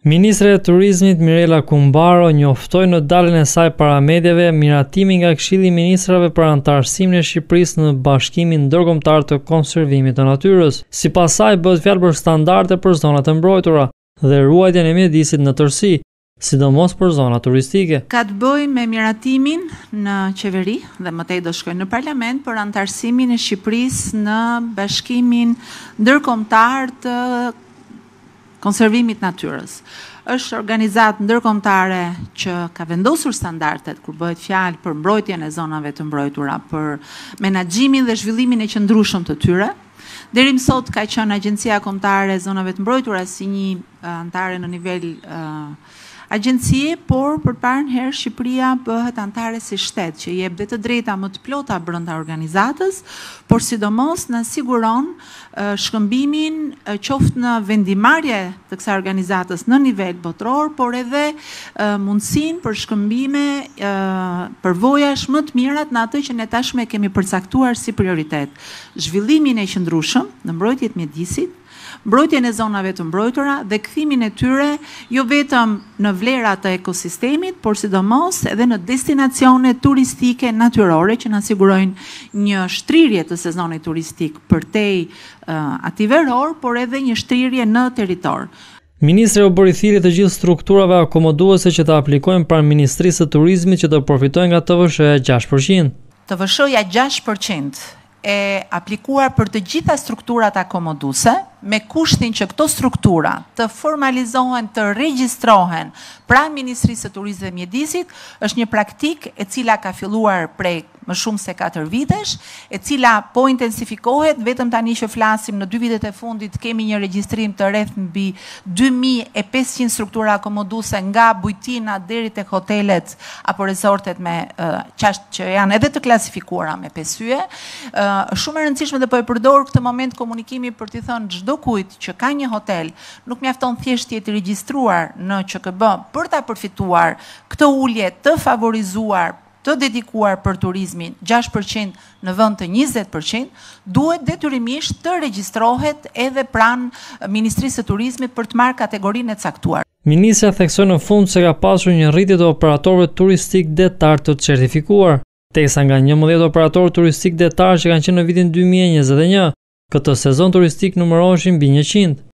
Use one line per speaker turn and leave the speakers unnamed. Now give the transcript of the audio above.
Ministre e Turizmit Mirela Kumbaro njoftoi në daljen e saj para mediave miratimin nga Këshilli i Ministrave për anëtarësimin e Shqipërisë në Bashkimin Ndërkombëtar të Konservimit të Natyrës. Sipas saj bëhet fjalë për standarde për zonat e mbrojtura dhe ruajtjen e mjedisit në tërësi, sidomos për zona turistike.
Ka të bëjë me miratimin në qeveri dhe mëtej do shkojnë në parlament për anëtarësimin e Shqipërisë në Bashkimin Ndërkombëtar të Konservimit Natyrës. Është organizatë ndërkombëtare që ka vendosur standardet kur bëhet fjalë për mbrojtjen e zonave të mbrojtura, për menaxhimin dhe zhvillimin e qëndrueshëm të tyre. Deri më sot ka qenë Agjencia Kombëtare e Zonave të Mbrojtura si një anëtare në nivel agjencie, por për parë herë Shqipëria bëhet anëtare si shtet, që jep dhe të drejta më të plota brenda organizatës, por sidomos na siguron shkëmbimin qoftë në vendimarrje të kësaj organizatës në nivel botror, por edhe mundësinë për shkëmbime përvojash më të mirat në atë që ne tashmë kemi përcaktuar si prioritet. Zhvillimin e qëndrueshëm në mbrojtjen e mjedisit, mbrojtjen e zonave të mbrojtura dhe kthimin e tyre jo vetëm në vlera të ekosistemit, por sidomos edhe në destinacione turistike natyrore që na sigurojnë një shtrirje të sezonit turistik përtej atij veror, por edhe një shtrrirje në territor.
Ministri u bëri thirrje të gjithë strukturave akomoduese që të aplikojnë pranë Ministrisë së Turizmit që të përfitojnë nga TVSH-ja 6%.
TVSH-ja 6% e aplikuar për të gjitha strukturat akomoduese, me kushtin që këto struktura të formalizohen, të regjistrohen pranë Ministrisë së Turizmit dhe Mjedisit, është një praktik e cila ka filluar prej më shumë se 4 vitesh, e cila po intensifikohet, vetëm tani që flasim në 2 vitet e fundit kemi një regjistrim të rreth mbi 2500 struktura akomoduese nga bujtina deri tek hotelet apo resortet me që janë edhe të klasifikuara me 5 yje. Shumë e rëndësishme dhe po e përdor këtë moment komunikimi për t'i thënë çdo kujt që ka një hotel, nuk mjafton thjesht të jetë regjistruar në QKB për ta përfituar këtë ulje të favorizuar, të dedikuar për turizmin 6% në vend të 20%, duhet detyrimisht të regjistrohet edhe pranë Ministrisë së Turizmit për të marrë kategorinë e caktuar.
Ministra theksoi në fund se ka pasur një rritje të operatorëve turistik detar të certifikuar, teksa nga 11 operatorë turistik detar që kanë qenë në vitin 2021, këtë sezon turistik numëroheshin mbi 100.